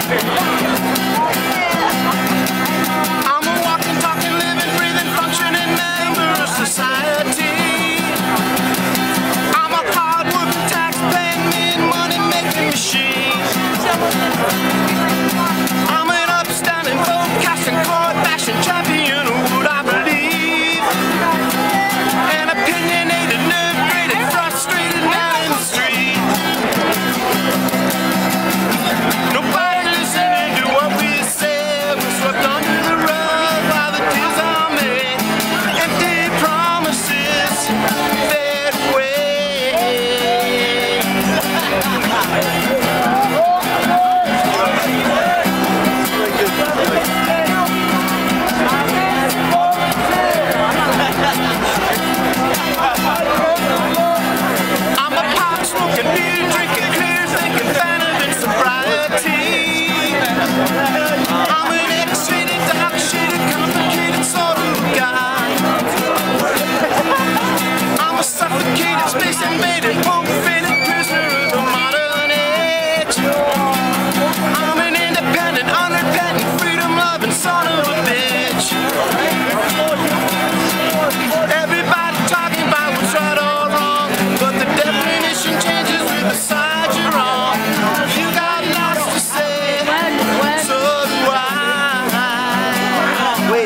I'm a walking, talking, living, breathing, functioning member of society. I'm a hard-working, tax-paying, money-making machine. I'm an upstanding, vote-casting, court-bashing champion of what I believe. An opinionated, nerve-graded, frustrated man in the street. Nobody listening to what we say. We're swept under the rug by the deals I made. Empty promises fade away. I'm a pot smoking, beer drinking, clear thinking, fatter than sobriety. I'm an X-rated, dark-shaded, complicated sort of guy. I'm a suffocated, space-invaded, punk-faded prisoner of the modern age. I'm an independent, unrepentant, freedom-loving son of a bitch. Everybody talking about what's right or wrong, but the definition changes with the side you're on. You got lots to say, so do I. Wait.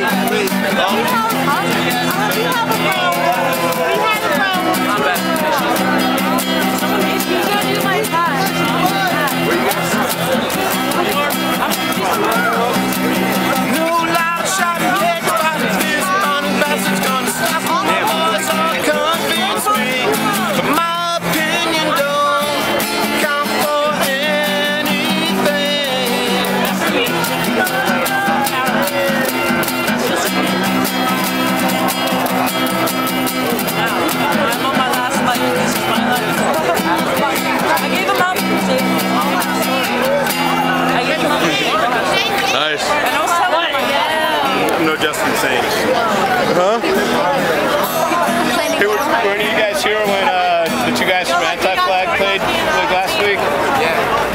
No loud shouting, head fighting, fist pounding bastards gonna stop me. Voice or convince me, but my opinion don't count for anything. I'm on my last life. This is my life. I gave him up. I gave him up. Nice. And I was telling him, yeah. No Justin saying. Huh? Hey, were you guys here when the two guys from Anti-Flag played last week? Yeah.